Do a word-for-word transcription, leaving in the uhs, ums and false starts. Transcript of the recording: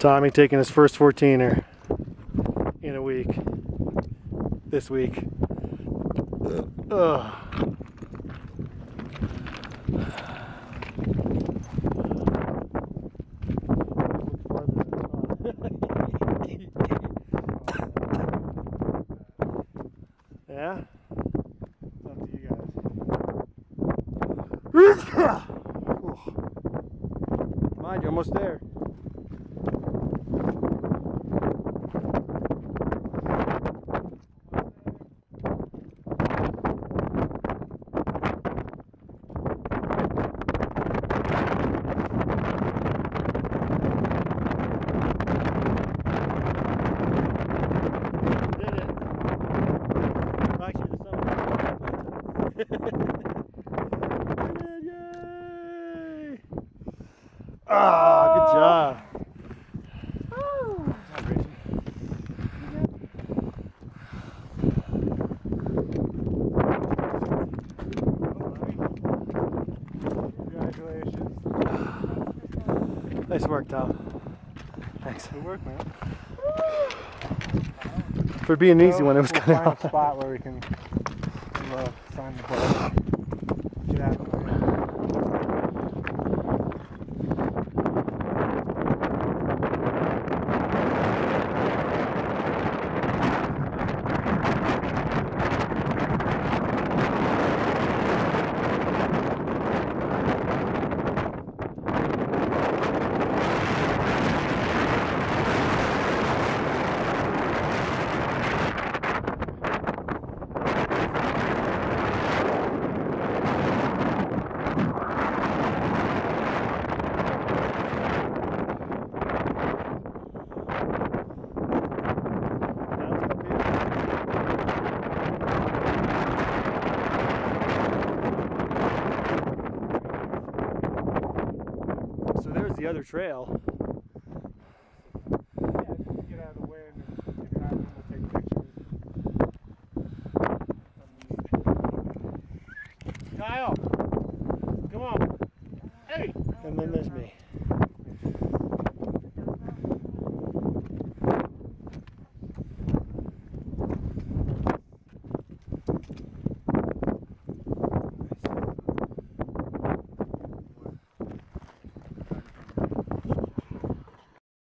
Tommy taking his first fourteener in a week. This week. Ugh. Yeah? It's up to you guys. Mind you, almost there. Ah, good job. Congratulations. Nice work, Tom. Thanks. Good work, man. For being an easy one, it was we'll kind find of a spot where we can uh, sign the book. Get out of the way. So there's the other trail. Yeah, just get out of the way and then if you're not, we'll take pictures. Kyle!